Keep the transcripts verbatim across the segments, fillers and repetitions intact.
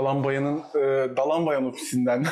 Dalanbaya'nın e, Dalanbayan ofisinden,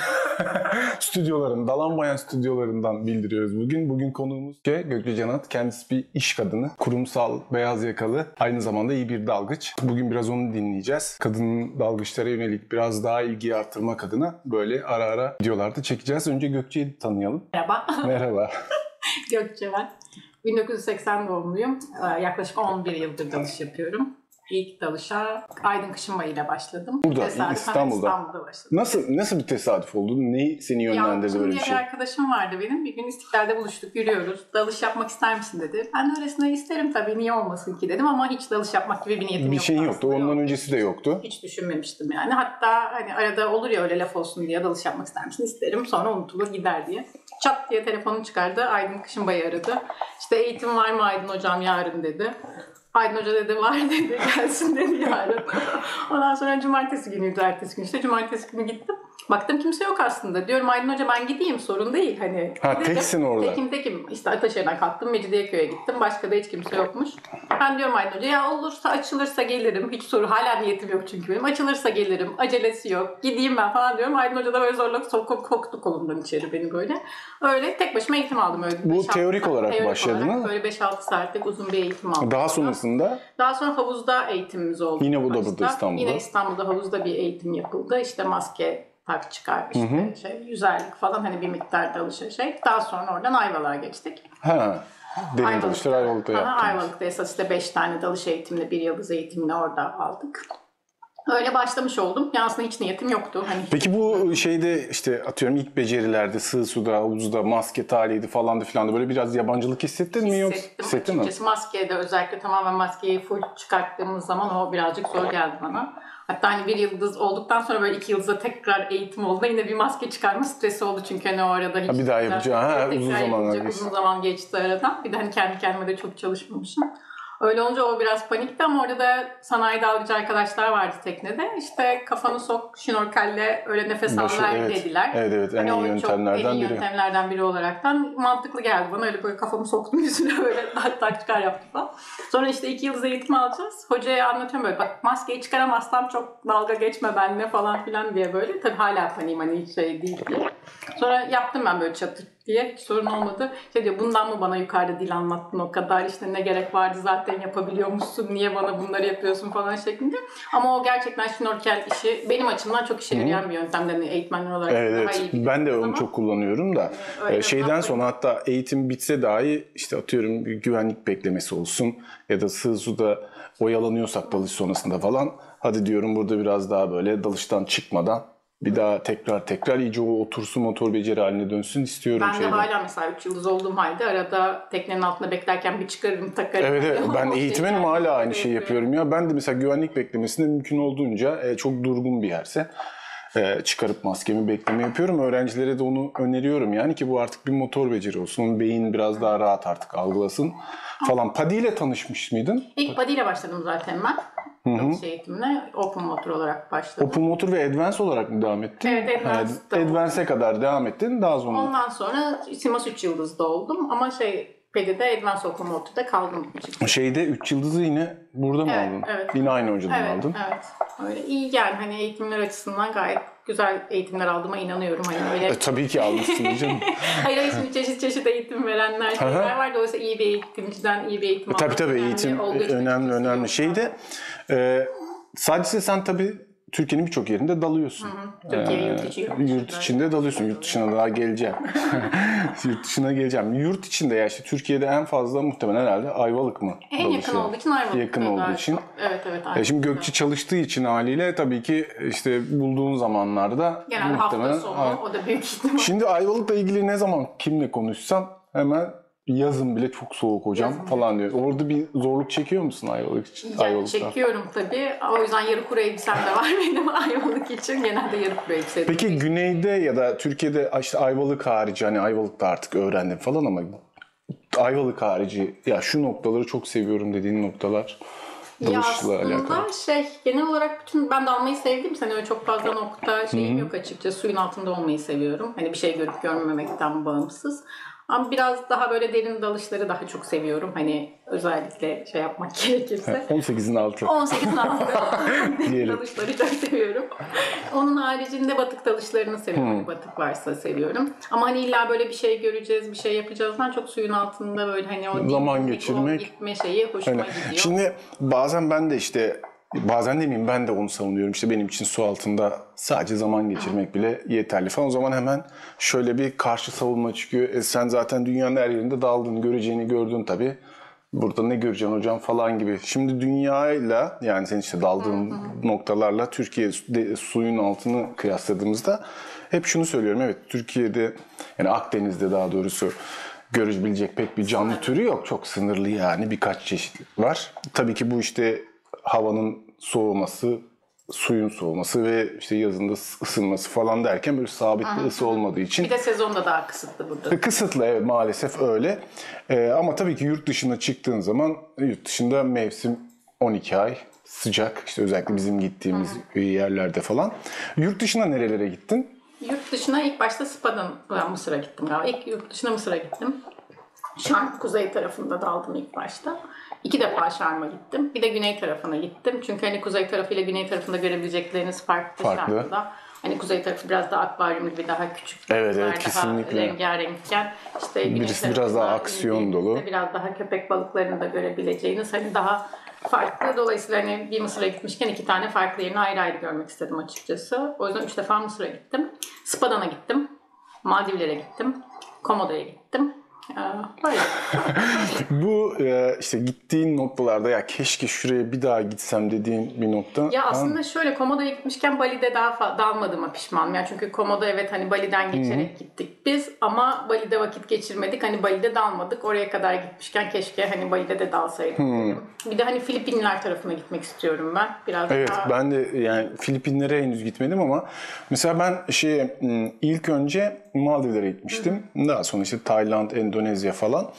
stüdyoların, Dalanbayan stüdyolarından bildiriyoruz bugün. Bugün konuğumuz Gökçe Canat. Kendisi bir iş kadını, kurumsal, beyaz yakalı, aynı zamanda iyi bir dalgıç. Bugün biraz onu dinleyeceğiz. Kadının dalgıçlara yönelik biraz daha ilgi arttırmak adına böyle ara ara videolarda çekeceğiz. Önce Gökçe'yi tanıyalım. Merhaba. Merhaba. Gökçe ben. bin dokuz yüz seksen doğumluyum. Yaklaşık on bir yıldır dalış yapıyorum. İlk dalışa Aydın Kışınbayı ile başladım. Burada, Tesadüfen İstanbul'da. İstanbul'da başladım. Nasıl nasıl bir tesadüf oldu? Ne seni yönlendirdi ya, böyle bir şey? Bir arkadaşım vardı benim. Bir gün İstiklal'de buluştuk, yürüyoruz. Dalış yapmak ister misin dedi. Ben de öylesine isterim tabii, niye olmasın ki dedim ama hiç dalış yapmak gibi bir niyetim yoktu. Bir şeyin yoktu. Ondan yok. öncesi de yoktu. Hiç düşünmemiştim yani. Hatta hani arada olur ya öyle laf olsun diye, dalış yapmak ister misin? İsterim, sonra unutulur gider diye. Çat diye telefonu çıkardı. Aydın Kışınbayı aradı. İşte eğitim var mı Aydın hocam yarın dedi. Aydın Hoca dedi var dedi, gelsin dedi yarın. Ondan sonra cumartesi günüydü, ertesi gün işte cumartesi günü gittim. Baktım kimse yok aslında. Diyorum Aydın Hoca ben gideyim, sorun değil. Hani ha gidelim. Teksin orada. Tekim tekim. İşte Ataşehir'den kalktım, Mecidiyeköy'e gittim. Başka da hiç kimse yokmuş. Ben diyorum Aydın Hoca ya olursa açılırsa gelirim. Hiç soru hala niyetim yok çünkü benim. Açılırsa gelirim. Acelesi yok. Gideyim ben falan diyorum. Aydın Hoca da böyle zorla sokak koktu kolumdan içeri beni böyle. Öyle tek başıma eğitim aldım öyle. Bu teorik olarak teorik başladın olarak, mı? böyle beş altı saatlik uzun bir eğitim aldım. Daha sonrasında? Daha sonra havuzda eğitimimiz oldu. Yine bu da burada İstanbul'da. Yine İstanbul'da havuzda bir eğitim yapıldı. İşte maske tak çıkar, işte hı hı. şey, yüzerlik falan, hani bir miktar dalışa şey. Daha sonra oradan Ayvalık'a geçtik. Ha. Derin dalışlar Ayvalık'ta yaptınız. Ayvalık'ta esas işte beş tane dalış eğitimle, bir yıldız eğitimini orada aldık. Öyle başlamış oldum. Yani aslında hiç niyetim yoktu. Hani Peki bu şeyde işte atıyorum ilk becerilerde sığ suda, havuzda, maske talihiydi falandı filan da böyle biraz yabancılık hissettin mi yok? Hissettim. Hissettin mi? Açıkçası maskeye de özellikle tamamen maskeyi full çıkarttığımız zaman o birazcık zor geldi bana. Hatta hani bir yıldız olduktan sonra böyle iki yıldıza tekrar eğitim oldu. Yine bir maske çıkarma stresi oldu çünkü hani o arada hiç... Ha, bir daha yapacağım. Ha, uzun zaman geçti. Uzun zaman geçti aradan. Bir de hani kendi kendime de çok çalışmamışım. Öyle olunca o biraz panikti ama orada da sanayi dalgıcı arkadaşlar vardı teknede. İşte kafanı sok şnorkelle öyle nefes al ver evet. dediler. Evet evet en hani iyi yöntemlerden en iyi biri. yöntemlerden biri olaraktan mantıklı geldi bana. Öyle böyle kafamı soktum yüzüne böyle tak tak çıkar yaptım falan. Sonra işte iki yıldız eğitim alacağız. Hocaya anlatıyorum böyle bak maskeyi çıkaramazsam çok dalga geçme benimle falan filan diye böyle. Tabii hala paniğim hani hiç şey değil diye. Sonra yaptım ben böyle çatır diye, hiç sorun olmadı. Şey diyor bundan mı bana yukarıda dil anlattın o kadar, işte ne gerek vardı zaten yapabiliyormuşsun, niye bana bunları yapıyorsun falan şeklinde. Ama o gerçekten şnorkel işi benim açımdan çok işe yarayan bir yöntem. Yani eğitmenler olarak evet, daha evet. iyi. Ben de onu ama çok kullanıyorum da. Öyle şeyden sonra hatta eğitim bitse dahi işte atıyorum bir güvenlik beklemesi olsun ya da sığ suda oyalanıyorsak dalış sonrasında falan hadi diyorum burada biraz daha böyle dalıştan çıkmadan bir daha tekrar tekrar iyice o otursun, motor beceri haline dönsün istiyorum. Ben şeyden. de hala mesela üç yıldız olduğum halde arada teknenin altında beklerken bir çıkarırım takarım. Evet evet ben eğitmenim hala aynı şeyi yapıyorum ya. Ben de mesela güvenlik beklemesinde mümkün olduğunca e, çok durgun bir yerse e, çıkarıp maskemi bekleme yapıyorum. Öğrencilere de onu öneriyorum yani ki bu artık bir motor beceri olsun. Onun beyin biraz daha rahat artık algılasın falan. Padi ile tanışmış mıydın? İlk Padi ile başladım zaten ben. Dalış eğitimine Open Motor olarak başladım. Open Motor ve Advance olarak mı devam ettin? Evet, Advance. Yani, Advance'e kadar devam ettin. Daha sonra. Ondan sonra Simas üç yıldızda oldum ama şey Pedi'de Advance Open Motor'da kaldım. Açıkçası. Şeyde üç yıldızı yine burada mı evet, aldın? Evet. Yine aynı hocadan evet, aldın. Evet. Öyle iyi yani hani eğitimler açısından gayet güzel eğitimler aldığıma inanıyorum. Hani öyle... E, tabii ki almışsın canım. Hayır hayır şimdi çeşit çeşit eğitim verenler şeyler var. Dolayısıyla iyi bir eğitimciden iyi bir eğitim almak. Tabii tabii eğitim önemli önemli. Şeyde e, sadece sen tabii Türkiye'nin birçok yerinde dalıyorsun. Hı hı. Türkiye yurt içi. Yurt, yurt içinde dalıyorsun. Yurt dışına daha geleceğim. Yurt dışına geleceğim. Yurt içinde ya işte Türkiye'de en fazla muhtemelen herhalde Ayvalık mı? En yakın dalışıyor? olduğu için Ayvalık. Yakın olduğu için. Çok. Evet evet. Ya şimdi Gökçe çalıştığı için haliyle tabii ki işte bulduğun zamanlarda genelde hafta sonu ay- o da büyük ihtimal. Şimdi Ayvalık'la ilgili ne zaman kimle konuşsam hemen yazın bile çok soğuk hocam yazın falan diyor. Orada bir zorluk çekiyor musun Ayvalık için? Ya, Ayvalık'ta çekiyorum tabii. O yüzden yarı kuru elbisem de var benim Ayvalık için. Genelde yarı kuru elbise. Peki güneyde ya da Türkiye'de işte Ayvalık harici hani Ayvalık'ta artık öğrendim falan ama Ayvalık harici ya şu noktaları çok seviyorum dediğin noktalar dalışla alakalı. Ya aslında şey genel olarak bütün ben dalmayı sevdiğim için öyle çok fazla nokta şeyim Hı-hı. yok açıkçası. Suyun altında olmayı seviyorum. Hani bir şey görüp görmemekten bağımsız. Ama biraz daha böyle derin dalışları daha çok seviyorum. Hani özellikle şey yapmak gerekirse. on sekizin altı. on sekizin altı. Derin Diyelim. dalışları çok seviyorum. Onun haricinde batık dalışlarını seviyorum. Hmm. Batık varsa seviyorum. Ama hani illa böyle bir şey göreceğiz, bir şey yapacağızdan çok suyun altında böyle hani o Zaman dinginlik, geçirmek. o gitme şeyi hoşuma Aynen. gidiyor. Şimdi bazen ben de işte bazen demeyeyim ben de onu savunuyorum. İşte benim için su altında sadece zaman geçirmek bile yeterli falan. O zaman hemen şöyle bir karşı savunma çıkıyor. E sen zaten dünyanın her yerinde daldın, göreceğini gördün tabii. Burada ne göreceksin hocam falan gibi. Şimdi dünyayla yani senin işte daldığın noktalarla Türkiye de- suyun altını kıyasladığımızda hep şunu söylüyorum. Evet Türkiye'de yani Akdeniz'de daha doğrusu görebilecek pek bir canlı türü yok. Çok sınırlı yani birkaç çeşit var. Tabii ki bu işte havanın soğuması, suyun soğuması ve işte yazında ısınması falan derken böyle sabit bir ısı olmadığı için. Bir de sezonda daha kısıtlı burada. Kısıtlı evet maalesef öyle. Ee, ama tabii ki yurt dışına çıktığın zaman yurt dışında mevsim on iki ay sıcak. İşte özellikle bizim gittiğimiz yerlerde falan. Yurt dışına nerelere gittin? Yurt dışına ilk başta Spa'dan ben Mısır'a gittim galiba. İlk yurt dışına Mısır'a gittim. Şarm kuzey tarafında daldım ilk başta. İki defa Şarm'a gittim. Bir de güney tarafına gittim. Çünkü hani kuzey tarafıyla güney tarafında görebilecekleriniz farklı Farklı. Şarm'da. Hani kuzey tarafı biraz daha akvaryum gibi daha küçük. Evet, evet, daha kesinlikle. rengarenkken. İşte güney Birisi tarafı biraz daha aksiyon indiğinizde dolu. Biraz daha köpek balıklarını da görebileceğiniz hani daha farklı. Dolayısıyla hani bir Mısır'a gitmişken iki tane farklı yerini ayrı ayrı görmek istedim açıkçası. O yüzden üç defa Mısır'a gittim. Spadan'a gittim. Maldivlere gittim. Komodo'ya gittim. Ee, Böyle. Bu e, işte gittiğin noktalarda ya keşke şuraya bir daha gitsem dediğin bir nokta. Ya var mı? aslında şöyle Komodo'ya gitmişken Bali'de daha fa- dalmadığıma pişmanım. Yani çünkü Komodo evet hani Bali'den geçerek gittik biz ama Bali'de vakit geçirmedik. Hani Bali'de dalmadık. Oraya kadar gitmişken keşke hani Bali'de de dalsaydık dedim. Bir de hani Filipinler tarafına gitmek istiyorum ben. Biraz Evet daha... ben de yani Filipinlere henüz gitmedim ama mesela ben şey ilk önce Maldivlere gitmiştim. Daha sonra işte Tayland, Endonezya falan.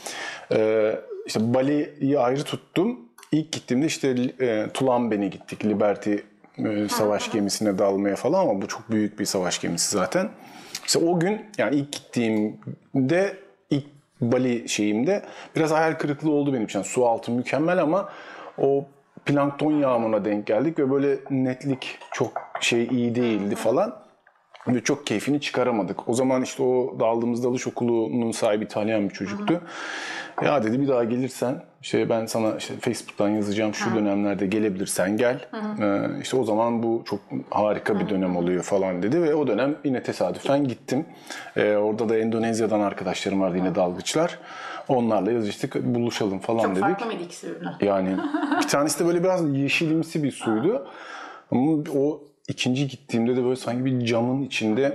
Ee, işte Bali'yi ayrı tuttum. İlk gittiğimde işte e, Tulamben'e gittik. Liberty e, savaş gemisine dalmaya falan ama bu çok büyük bir savaş gemisi zaten. İşte o gün yani ilk gittiğimde ilk Bali şeyimde biraz hayal kırıklığı oldu benim için. Yani su altı mükemmel ama o plankton yağmuruna denk geldik ve böyle netlik çok şey iyi değildi falan. Ve çok keyfini çıkaramadık. O zaman işte o daldığımız dalış okulunun sahibi İtalyan bir çocuktu. Ya dedi bir daha gelirsen işte ben sana işte Facebook'tan yazacağım şu dönemlerde gelebilirsen gel. Ee, işte o zaman bu çok harika bir dönem oluyor falan dedi ve o dönem yine tesadüfen gittim. Ee, orada da Endonezya'dan arkadaşlarım vardı yine dalgıçlar. Onlarla yazıştık buluşalım falan Çok dedik. farklı mıydı ikisi birbirinden? Yani bir tanesi de böyle biraz yeşilimsi bir suydu. Ama o ikinci gittiğimde de böyle sanki bir camın içinde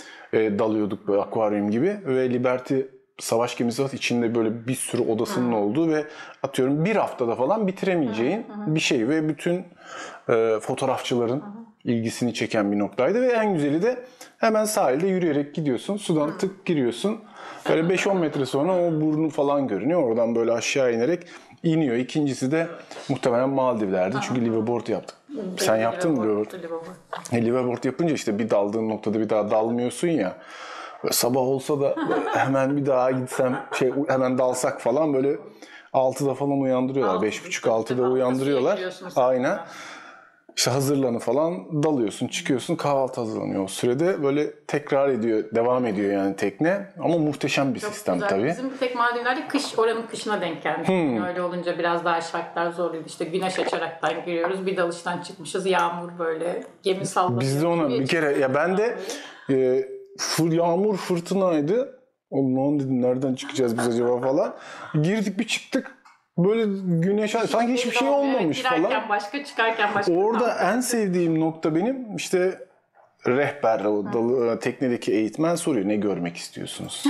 e, dalıyorduk böyle akvaryum gibi. Ve Liberty savaş gemisi var. İçinde böyle bir sürü odasının olduğu ve atıyorum bir haftada falan bitiremeyeceğin bir şey. Ve bütün e, fotoğrafçıların ilgisini çeken bir noktaydı. Ve en güzeli de hemen sahilde yürüyerek gidiyorsun. Sudan tık giriyorsun. Böyle beş on metre sonra o burnu falan görünüyor. Oradan böyle aşağı inerek iniyor. İkincisi de muhtemelen Maldivler'di. Çünkü liveaboard yaptık. Sen yaptın mı liveaboard? E, liveaboard yapınca işte bir daldığın noktada bir daha dalmıyorsun ya. Böyle sabah olsa da hemen bir daha gitsem şey hemen dalsak falan böyle altıda falan uyandırıyorlar. beş buçuk altıda uyandırıyorlar. Aynen. İşte hazırlanı falan dalıyorsun, çıkıyorsun, kahvaltı hazırlanıyor o sürede. Böyle tekrar ediyor, devam ediyor yani tekne. Ama muhteşem bir Çok sistem güzel. tabii. Bizim tek Maldivler'de kış oranın kışına denk gelmiş. Öyle olunca biraz daha şartlar zorluydu. İşte güneş açaraktan giriyoruz. Bir dalıştan çıkmışız. Yağmur böyle gemi sallanıyor. Biz de ona bir kere ya ben de e, fır, yağmur fırtınaydı. Allah'ım dedim nereden çıkacağız biz acaba falan. Girdik bir çıktık. Böyle güneş sanki hiçbir şey olmamış evet, girerken falan. başka çıkarken başka. Orada en sevdiğim nokta benim işte rehber, o dalı, teknedeki eğitmen soruyor ne görmek istiyorsunuz?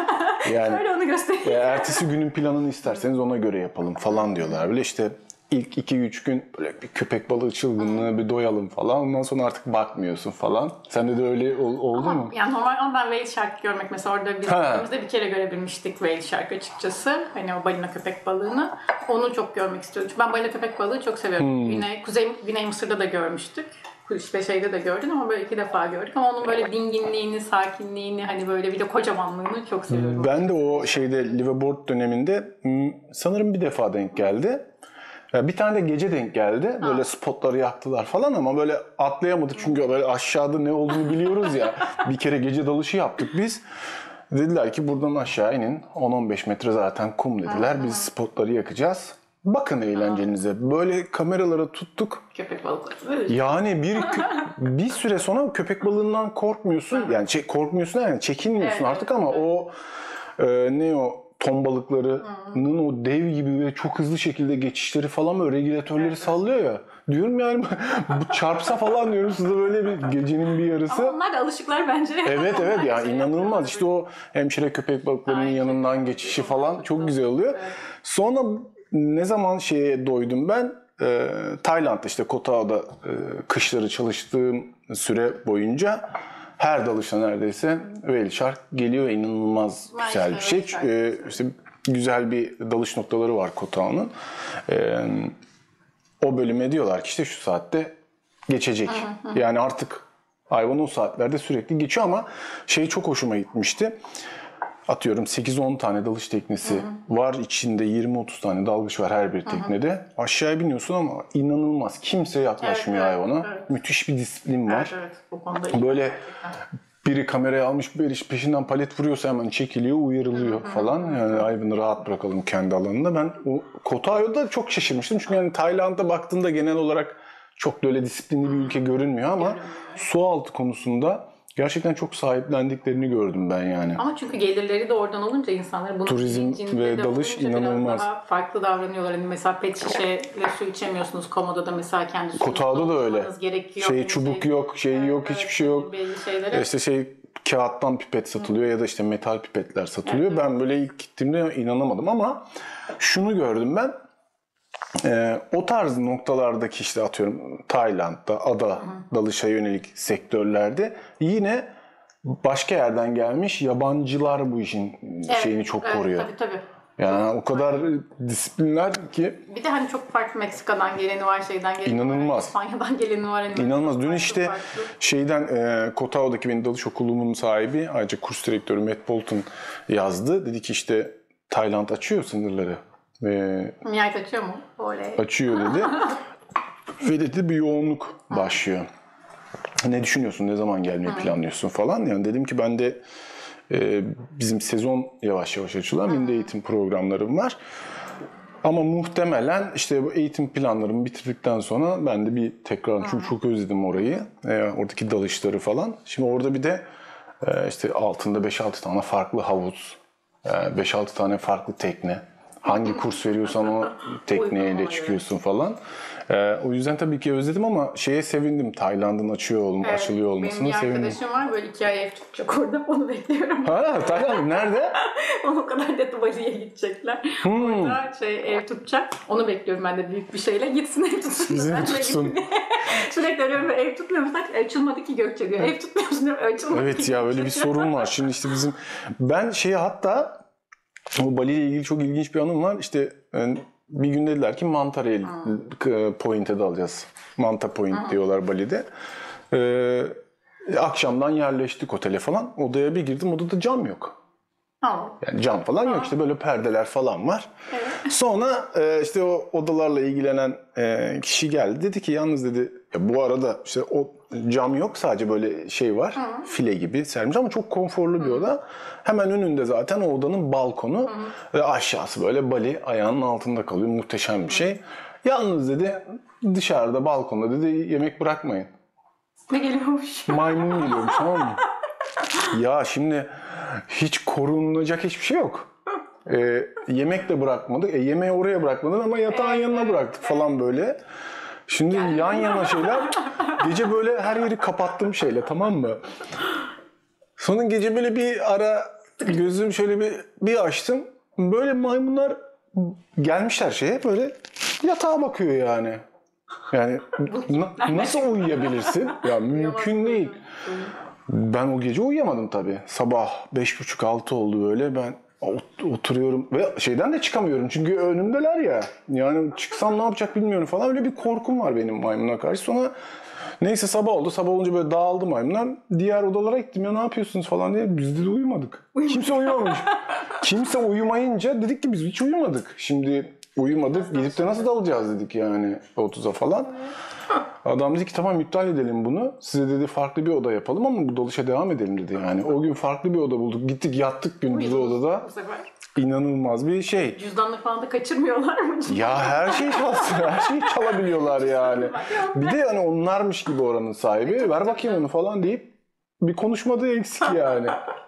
Yani Öyle onu göstereyim. e, ertesi günün planını isterseniz ona göre yapalım falan diyorlar. Böyle işte ilk iki üç gün böyle bir köpek balığı çılgınlığı bir doyalım falan. Ondan sonra artık bakmıyorsun falan. Sende de öyle ol- oldu Ama mu? yani normal ama ben whale shark görmek mesela orada biz Ha. gittiğimizde bir kere görebilmiştik whale shark açıkçası. Hani o balina köpek balığını. Onu çok görmek istiyorum. Çünkü ben balina köpek balığı çok seviyorum. Hmm. Güney, Kuzey, Güney Mısır'da da görmüştük. işte şeyde de gördün ama böyle iki defa gördük ama onun böyle dinginliğini, sakinliğini hani böyle bir de kocamanlığını çok seviyorum. Ben de o şeyde liveaboard döneminde sanırım bir defa denk geldi. Bir tane de gece denk geldi. Böyle ha. spotları yaktılar falan ama böyle atlayamadık çünkü böyle aşağıda ne olduğunu biliyoruz ya. Bir kere gece dalışı yaptık biz. Dediler ki buradan aşağı inin. on on beş metre zaten kum dediler. Biz spotları yakacağız. Bakın eğlencenize. Böyle kameralara tuttuk. Köpek balıkları. Yani bir bir süre sonra köpek balığından korkmuyorsun. Yani çek, korkmuyorsun yani çekinmiyorsun evet, artık ama evet. o e, ne o ton balıklarının o dev gibi ve çok hızlı şekilde geçişleri falan böyle regülatörleri evet. sallıyor ya. Diyorum yani bu çarpsa falan diyorum size böyle bir gecenin bir yarısı. Ama onlar da alışıklar bence. Evet evet ya yani inanılmaz. İşte o hemşire köpek balıklarının Ay, yanından geçişi falan çok güzel oluyor. Evet. Sonra ne zaman şeye doydum ben? Ee, Tayland'da işte Koh Tau'da e, kışları çalıştığım süre boyunca her dalışta neredeyse whale shark geliyor. İnanılmaz Vay güzel bir şey. Ee, işte güzel bir dalış noktaları var Koh Tau'nun. Ee, o bölüme diyorlar ki işte şu saatte geçecek. Hı hı. Yani artık hayvan o saatlerde sürekli geçiyor ama şey çok hoşuma gitmişti. Atıyorum sekiz on tane dalış teknesi hı hı. var. İçinde yirmi otuz tane dalgıç var her bir teknede. Hı hı. Aşağıya biniyorsun ama inanılmaz. Kimse yaklaşmıyor evet, hayvana. Evet. Müthiş bir disiplin var. Evet, evet. Bu konuda böyle gerçekten. Biri kamerayı almış, biri peşinden palet vuruyorsa hemen çekiliyor, uyarılıyor hı hı. falan. Yani hayvanı rahat bırakalım kendi alanında. Ben o Koh Tau'da çok şaşırmıştım. Çünkü yani Tayland'a baktığında genel olarak çok da öyle disiplinli bir ülke görünmüyor ama su altı konusunda gerçekten çok sahiplendiklerini gördüm ben yani. Ama çünkü gelirleri de oradan olunca insanlar bunun turizm ve dalış inanılmaz. Daha farklı davranıyorlar. Yani mesela pet şişeyle su içemiyorsunuz. Komodo'da mesela kendi suyunuzu Koh Tau'da da öyle. Gerekiyor. Şey çubuk şey, yok, şey evet, yok, evet, hiçbir şey yok. Şeylere... İşte şey kağıttan pipet satılıyor Hı. ya da işte metal pipetler satılıyor. Evet, ben böyle ilk gittiğimde inanamadım ama şunu gördüm ben. Ee, o tarz noktalardaki işte atıyorum Tayland'da ada Hı. dalışa yönelik sektörlerde yine başka yerden gelmiş yabancılar bu işin evet, şeyini çok evet, koruyor. Tabii tabii. Yani o kadar disiplinler ki. Bir de hani çok farklı Meksika'dan geleni var, şeyden geleni İnanılmaz. var, İspanya'dan geleni var. Hani İnanılmaz. Dün işte farklı. şeyden e, Koh Tau'daki benim dalış okulumun sahibi, ayrıca kurs direktörü Matt Bolton yazdı. Dedi ki işte Tayland açıyor sınırları. Ve Nihayet açıyor mu? Oley. Açıyor dedi. Ve dedi bir yoğunluk başlıyor. Ne düşünüyorsun? Ne zaman gelmeyi planlıyorsun falan. Yani dedim ki ben de e, bizim sezon yavaş yavaş açılan benim de eğitim programlarım var. Ama muhtemelen işte bu eğitim planlarımı bitirdikten sonra ben de bir tekrar çünkü çok özledim orayı. E, oradaki dalışları falan. Şimdi orada bir de e, işte altında beş altı tane farklı havuz, e, beş altı tane farklı tekne. Hangi kurs veriyorsan o tekneyle çıkıyorsun falan. Ee, o yüzden tabii ki özledim ama şeye sevindim. Tayland'ın açıyor olm evet, açılıyor olmasına sevindim. Benim bir arkadaşım var böyle iki ay ev tutacak orada. Onu bekliyorum. Ha, Tayland nerede? O kadar da Bali'ye gidecekler. Hmm. Orada şey ev tutacak. Onu bekliyorum ben de büyük bir şeyle. Gitsin ev tutsun. Bizim tutsun. Sürekli arıyorum ev tutmuyor musun? Açılmadı ki Gökçe diyor. Ev tutmuyorsun diyor. Açılmadı evet ki ya öyle bir sorun var. Şimdi işte bizim ben şeye hatta o Bali ile ilgili çok ilginç bir anım var. İşte bir gün dediler ki Manta Point'e dalacağız. Manta Point Aha. diyorlar Bali'de. Ee, akşamdan yerleştik otele falan. Odaya bir girdim. Odada cam yok. Aha. Yani cam falan Aha. yok. İşte böyle perdeler falan var. Evet. Sonra işte o odalarla ilgilenen kişi geldi. Dedi ki yalnız dedi ya bu arada işte o cam yok sadece böyle şey var. Hı. File gibi sermiş ama çok konforlu bir oda. Hemen önünde zaten o odanın balkonu Hı. ve aşağısı böyle Bali ayağının altında kalıyor. Muhteşem bir şey. Yalnız dedi dışarıda balkonda dedi yemek bırakmayın. Ne geliyormuş? Maymun geliyormuş tamam mı? Ya şimdi hiç korunacak hiçbir şey yok. Ee, yemek de bırakmadık. E, yemeği oraya bırakmadın ama yatağın evet, yanına bıraktık falan böyle. Şimdi yani yan yana şeyler gece böyle her yeri kapattım şeyle tamam mı? Sonra gece böyle bir ara gözüm şöyle bir bir açtım. Böyle maymunlar gelmişler şeye böyle yatağa bakıyor yani. Yani na- nasıl uyuyabilirsin? Ya mümkün değil. Ben o gece uyuyamadım tabii. Sabah beş buçuk altı oldu böyle ben ot- oturuyorum ve şeyden de çıkamıyorum çünkü önümdeler ya. Yani çıksam ne yapacak bilmiyorum falan, öyle bir korkum var benim maymuna karşı. Sonra neyse sabah oldu. Sabah olunca böyle dağıldı maymunlar. Diğer odalara gittim, ya ne yapıyorsunuz falan diye. Biz de uyumadık. Kimse uyumamış. Kimse uyumayınca dedik ki biz hiç uyumadık. Şimdi uyumadık, gidip de nasıl dalacağız dedik yani otuza falan. Adam dedi ki tamam iptal edelim bunu. Size dedi farklı bir oda yapalım ama bu dalışa devam edelim dedi yani. O gün farklı bir oda bulduk. Gittik yattık gündüz odada. Bu sefer. İnanılmaz bir şey. Cüzdanları falan da kaçırmıyorlar mı? Ya her şeyi çalsın, her şeyi çalabiliyorlar yani. Bir de yani onlarmış gibi oranın sahibi. Ver bakayım onu falan deyip bir konuşmadığı eksik yani.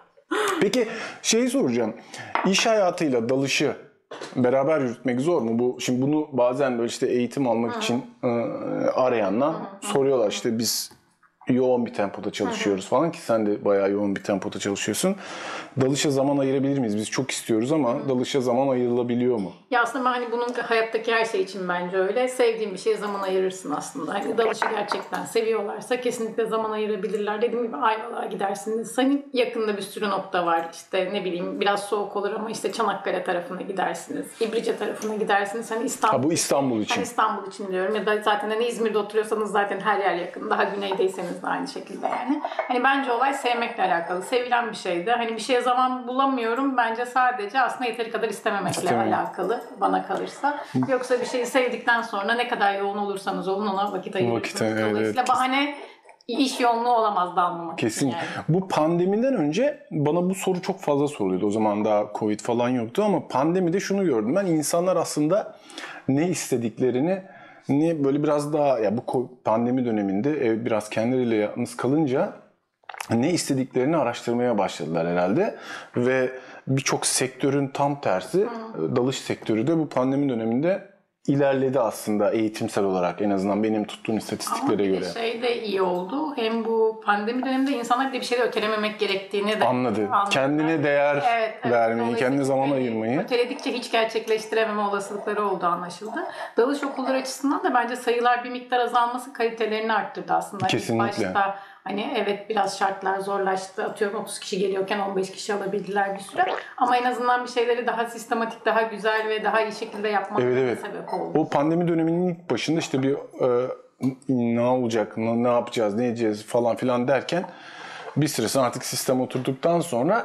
Peki şeyi soracağım. İş hayatıyla dalışı beraber yürütmek zor mu? Bu şimdi bunu bazen böyle işte eğitim almak için e, arayanlar soruyorlar. İşte biz yoğun bir tempoda çalışıyoruz falan, ki sen de bayağı yoğun bir tempoda çalışıyorsun. Dalışa zaman ayırabilir miyiz? Biz çok istiyoruz ama dalışa zaman ayrılabiliyor mu? Ya aslında ben hani bunun hayattaki her şey için bence öyle. Sevdiğin bir şeye zaman ayırırsın aslında. Hani dalışı gerçekten seviyorlarsa kesinlikle zaman ayırabilirler. Dediğim gibi Ayvalık'a gidersiniz. Hani yakında bir sürü nokta var. İşte ne bileyim biraz soğuk olur ama işte Çanakkale tarafına gidersiniz. İbrice tarafına gidersiniz. Hani İstanbul. Ha, bu İstanbul için. Hani İstanbul için diyorum. Ya da zaten hani İzmir'de oturuyorsanız zaten her yer yakın. Daha güneydeyseniz de aynı şekilde yani. Hani bence olay sevmekle alakalı. Sevilen bir şeydi. Hani bir şeye zaman bulamıyorum. Bence sadece aslında yeteri kadar istememekle İstemem. alakalı bana kalırsa. Yoksa bir şeyi sevdikten sonra ne kadar yoğun olursanız olun ona vakit ayırırsınız. Vakit, evet, Dolayısıyla evet. bahane iş yoğunluğu olamaz dalmamak Kesin. için yani. Bu pandemiden önce bana bu soru çok fazla soruluyordu. O zaman daha Covid falan yoktu ama pandemide şunu gördüm ben. İnsanlar aslında ne istediklerini, ne böyle biraz daha ya bu pandemi döneminde ev biraz kendileriyle yalnız kalınca ne istediklerini araştırmaya başladılar herhalde. Ve birçok sektörün tam tersi, Hı. dalış sektörü de bu pandemi döneminde ilerledi aslında eğitimsel olarak, en azından benim tuttuğum istatistiklere göre. Ama şey de iyi oldu. Hem bu pandemi döneminde insanlar bir de bir şeyleri ötelememek gerektiğini de anladı. anladı. Kendine değer evet, evet. vermeyi, kendine zaman ayırmayı. Öteledikçe hiç gerçekleştirememe olasılıkları olduğu anlaşıldı. Dalış okulları açısından da bence sayılar bir miktar azalması kalitelerini arttırdı aslında. Kesinlikle. İlk başta hani evet biraz şartlar zorlaştı. Atıyorum otuz kişi geliyorken on beş kişi alabildiler bir süre. Ama en azından bir şeyleri daha sistematik, daha güzel ve daha iyi şekilde yapmak evet, evet. sebep oldu. O pandemi döneminin ilk başında işte bir e, ne olacak, ne, ne yapacağız, ne edeceğiz falan filan derken bir süre sonra artık sistem oturduktan sonra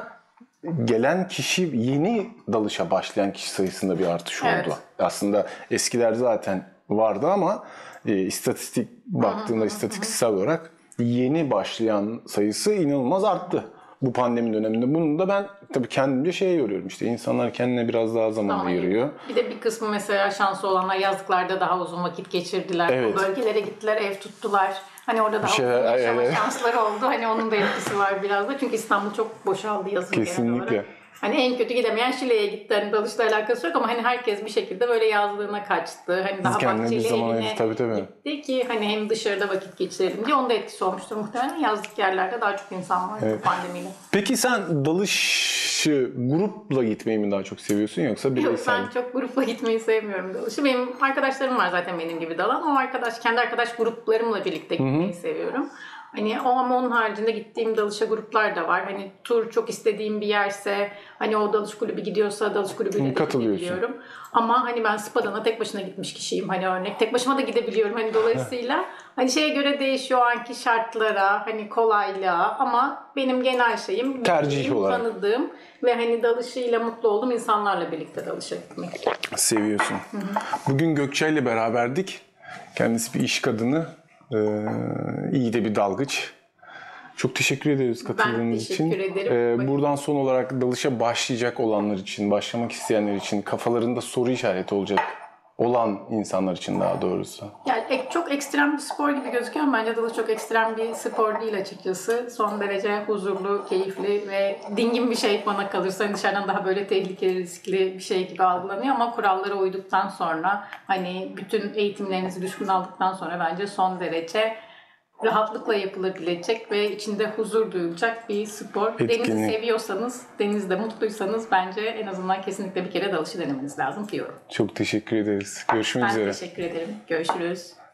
gelen kişi, yeni dalışa başlayan kişi sayısında bir artış oldu. Evet. Aslında eskiler zaten vardı ama e, istatistik baktığında istatistiksel olarak yeni başlayan sayısı inanılmaz arttı bu pandemi döneminde. Bunu da ben tabii kendimce şeye yoruyorum, işte insanlar kendine biraz daha zaman Tamam. ayırıyor. Bir de bir kısmı mesela şanslı olanlar yazlıklarda daha uzun vakit geçirdiler. Evet. O bölgelere gittiler, ev tuttular. Hani orada daha şeyler, uzun yaşama evet. şansları oldu. Hani onun da etkisi var biraz da. Çünkü İstanbul çok boşaldı yazın genel Kesinlikle. olarak. Hani en kötü gidemeyen Şile'ye gitti. Hani dalışla alakası yok ama hani herkes bir şekilde böyle yazlığına kaçtı. Hani daha kendine bir bahçeli zaman evine ayırdı, tabii, tabii. gitti ki hani hem dışarıda vakit geçirelim diye. Onun da etkisi olmuştur muhtemelen. Yazlık yerlerde daha çok insan var Evet. bu pandemiyle. Peki sen dalışı grupla gitmeyi mi daha çok seviyorsun yoksa Yok, bireysel? ben çok grupla gitmeyi sevmiyorum dalışı. Benim arkadaşlarım var zaten benim gibi dalan. O arkadaş, kendi arkadaş gruplarımla birlikte gitmeyi Hı-hı. seviyorum. Hani o ama onun haricinde gittiğim dalışa gruplar da var. Hani tur çok istediğim bir yerse, hani o dalış kulübü gidiyorsa dalış kulübüyle de gidebiliyorum. Ama hani ben Spadan'a tek başına gitmiş kişiyim. Hani örnek tek başıma da gidebiliyorum. Hani dolayısıyla hani şeye göre değişiyor o anki şartlara, hani kolaylığa, ama benim genel şeyim tercih olarak tanıdığım ve hani dalışıyla mutlu olduğum insanlarla birlikte dalışa gitmek. Seviyorsun. Hı-hı. Bugün Gökçe ile beraberdik. Kendisi bir iş kadını. Ee, iyi de bir dalgıç. Çok teşekkür ederiz katıldığınız için. Ben teşekkür ederim. Ee, buradan son olarak dalışa başlayacak olanlar için, başlamak isteyenler için, kafalarında soru işareti olacak olan insanlar için daha doğrusu. Yani çok ekstrem bir spor gibi gözüküyor ama bence dalış çok ekstrem bir spor değil açıkçası. Son derece huzurlu, keyifli ve dingin bir şey bana kalırsa. Hani dışarıdan daha böyle tehlikeli, riskli bir şey gibi algılanıyor ama kurallara uyduktan sonra, hani bütün eğitimlerinizi düzgün aldıktan sonra bence son derece rahatlıkla yapılabilecek ve içinde huzur duyulacak bir spor. Etkinlik. Denizi seviyorsanız, denizde mutluysanız bence en azından kesinlikle bir kere dalışı denemeniz lazım diyorum. Çok teşekkür ederiz. Görüşmek ben üzere. Ben teşekkür ederim. Görüşürüz.